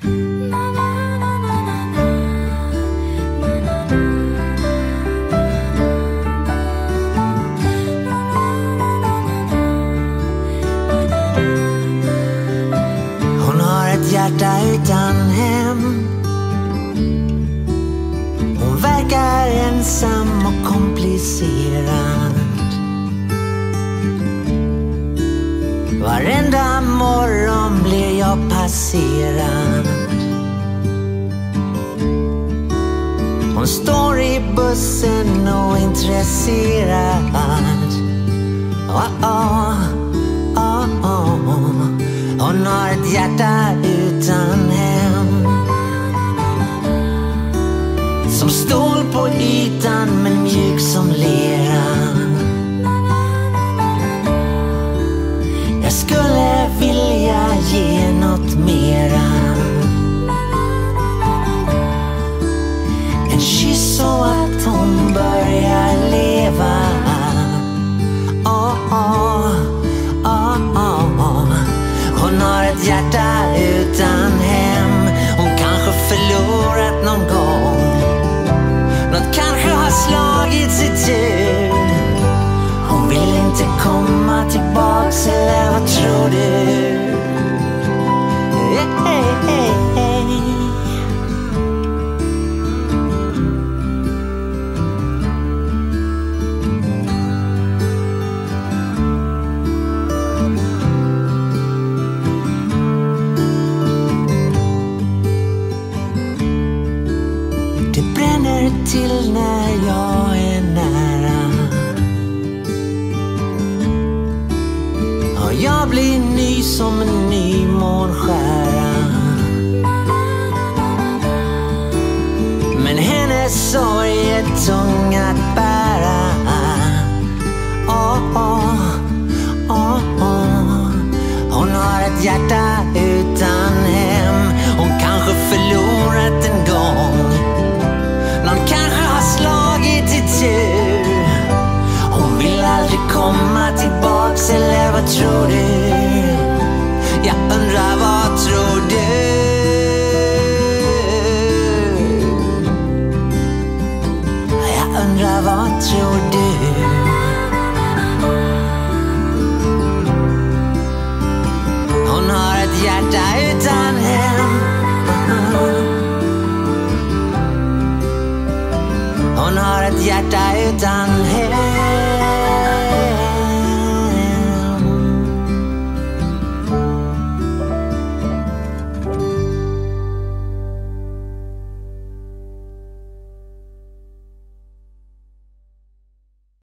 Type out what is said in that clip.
Hon har ett hjärta utan hem. Hon verkar ensam och komplicerad. Varenda morgon blir jag passerad. Hon står i bussen och intresserad. Hon har ett hjärta utan hem. Som stål på ytan men mjuk som lera. Jag skulle vilja ge något mera. En kyss så att hon börjar leva. Hon har ett hjärta utan hem. Hon kanske förlorat någon gång. Något kanske har slagits i tur. Hon vill inte komma tillbaks, eller vad tror du? Det bränner till när jag är nära. Och jag blir ny som en ny månskära. Men hennes sorg är tung att bära. Hon har ett hjärta utan hem. Hon kanske förlorat en gång. Någon kanske har slagit i tur. Hon vill aldrig komma tillbaks, eller vad tror du? Jag undrar, vad tror du? Jag undrar, vad tror du? Hon har ett hjärta utan hem. Hon har ett hjärta utan